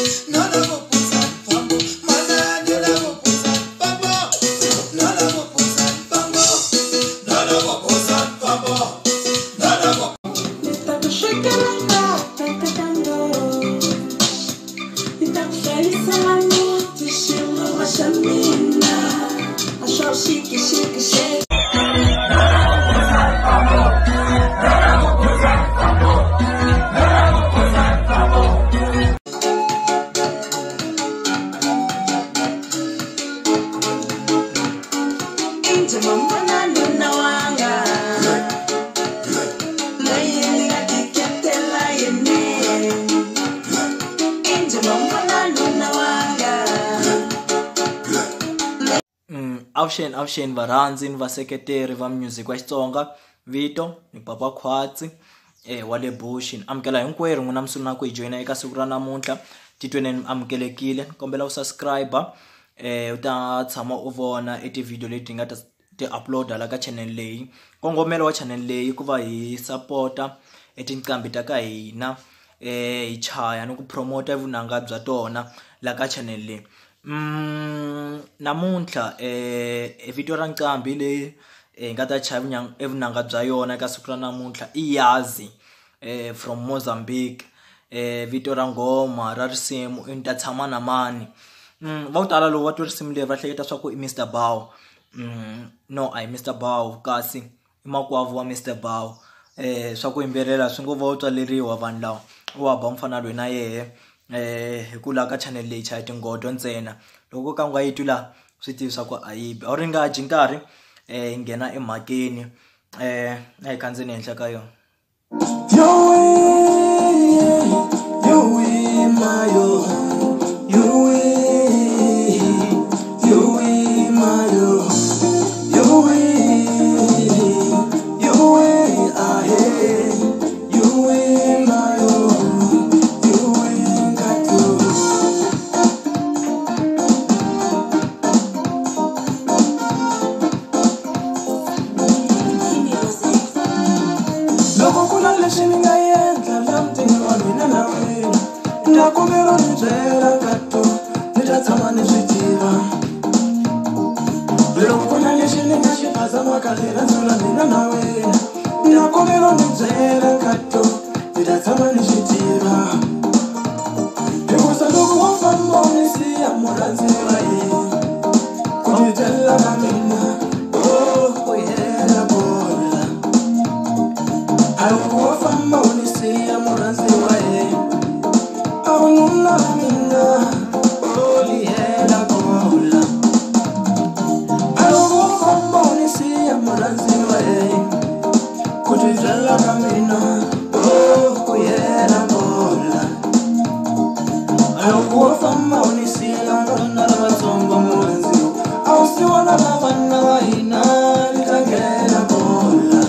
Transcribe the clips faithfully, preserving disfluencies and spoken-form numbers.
Avuxeni avuxeni varhandzi ni vaseketeri va music wa Xitsonga, Vito ni Papa Khwatsi eh wa le Bush. Ni amukela hinkwerhu n'wina mi sungula ku hi joina eka siku ra namuntlha. Titweni ni amukelekile, kombela u subscribe eh u ta tshama u vona e ti video leti nga ta ti uploada la ka channel leyi. Kongomelo wa channel leyi ku va hi supporta e tinqambi ta ka hina eh hi chaya ni ku promote vunanga bya tona la ka channel leyi. Mm, namuntlha eh video ra nqambi leyi eh nga ta chaya evunanga bya yona ka siku ra namuntlha i Yazi eh from Mozambique. Eh video ra ngoma ra risimu i ta tshama na mani. Mm, va ku tala loko va twa risimu leri va hleketa swa ku i mister Bao. Mm, no a hi mister Bao kasi i makwavo wa mister Bao. Eh swa ku yimbelela swi ngo va u tswaleriwa vanhu lawa wa ba mfana loyi na yehe eh hi ku la ka channel leyi chaya tingodo ntsena. Loko ka nga yi twila swi tivisa ku a yi a ri nga dyi nkarhi eh nghena emhakeni eh a hi kandzeni henhla ka yona. Yo yo mayo yo yo mayo yo yo ah yo mayo yo gato. Loko kuna leswi ni nga endla la mutini wa mina na wena, ni ta kombela ni byela kato ni ta tshama ni swi tiva. Loko kuna leswi ni nga xi phazamaka rirhandzu ra mina na wena, ni ta kombela ni byela kato ni ta tshama ni swi tiva. Hikusa loko wo famba u ni siya murhandziwa yena, ku ni byela ka mina oh yena bola. Loko wo famba u ni siya murhandziwa yena, a wu nuna wa mina oh yena bola. Loko wo famba u ni siya murhandziwa yena, ku ti byela ka mina oh yena bola. Loko wo famba u ni siya vana lavatsongo murhandziwa, a wu si vona na vana va hina ni ta nghena bola.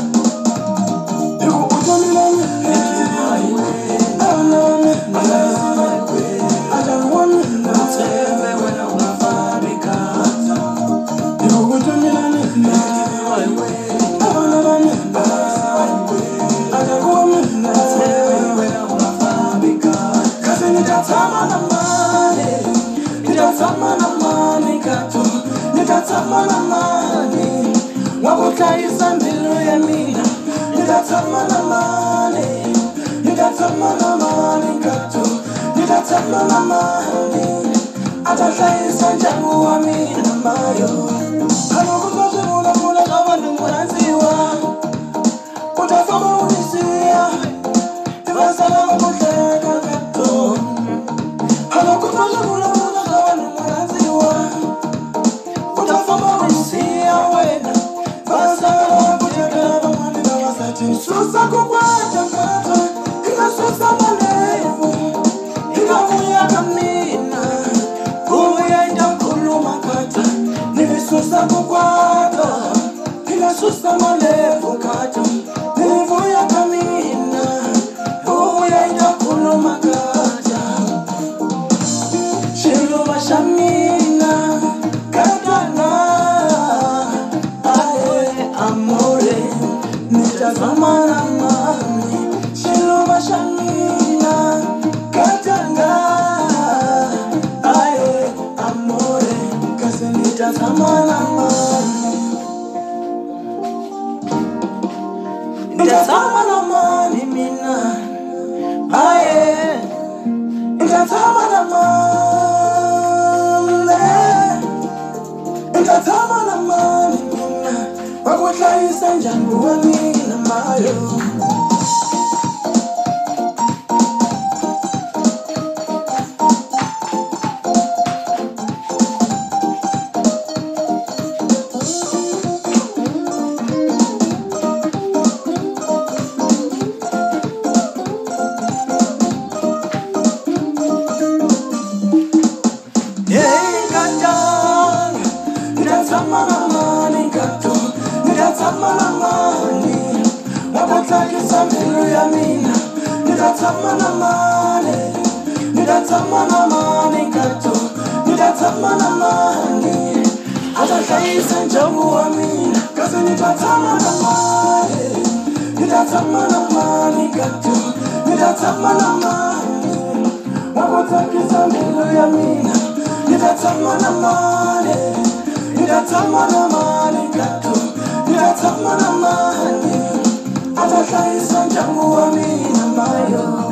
Katanga ngiyathama namane ngiyathama namane mina wakuhlayisa njani wamina mayo Nitatamana mane, nitatamana mane kato, nitatamana mane. Atakaisa njamu wa mina, kazi nitatamana mane, nitatamana mane kato, nitatamana mane. Wakutakisa milo ya mina, nitatamana mane, nitatamana mane kato, nitatamana mane. Atakaisa njamu wa mina mayo.